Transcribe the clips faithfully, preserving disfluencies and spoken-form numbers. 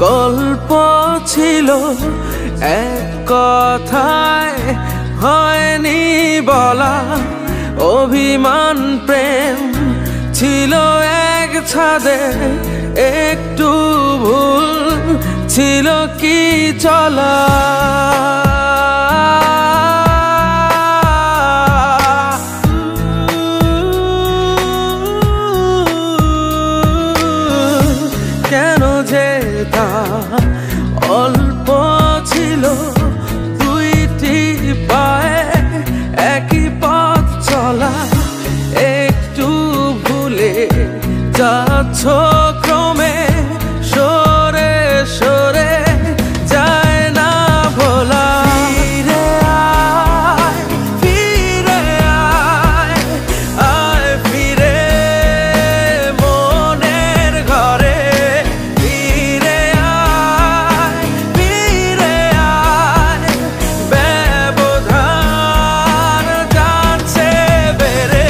গল্প ছিল এক কথায় হয়নি বলা, অভিমান প্রেম ছিল এক ছাদে, একটু ভুল ছিল কি চলা। কেন যে তা অল্প ছিল, দুইটি পায়ে একই পথ চলা, একটু ভুলে যাচ্ছ ক্রমে, সরে সরে যায় না ভোলা। ফিরে আয়, ফিরে আয়, আয় ফিরে মনের ঘরে, ফিরে আয়, ফিরে আয়, ব্যবধান জানছে বেড়ে।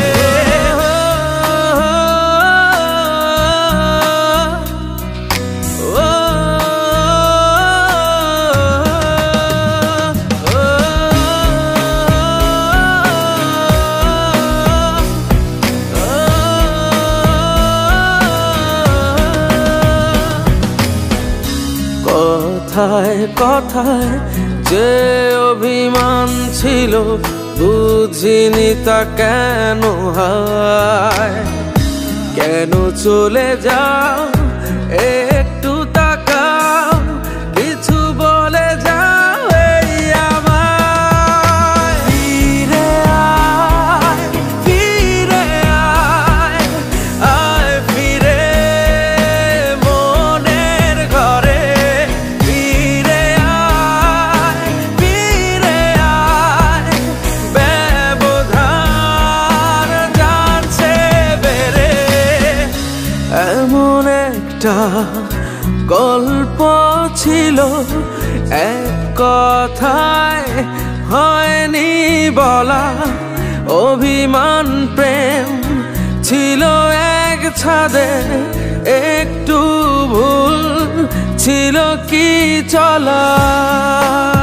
কথায় কথায় যে অভিমান ছিল, বুঝিনি তা কেন হয়। কেন চলে যাও, একটু তাকাও, কিছু বলে যাও এই আমায়। ফিরে আয়, ফিরে আয়, আয় ফিরে মনের ঘরে, ফিরে আয়, ফিরে আয়, ব্যবধান জানছে বেড়ে। এমন একটা গল্প ছিল এক কথায় হয়নি বলা, অভিমান প্রেম ছিল এক ছাদে, একটু ভুল ছিল কি চলা।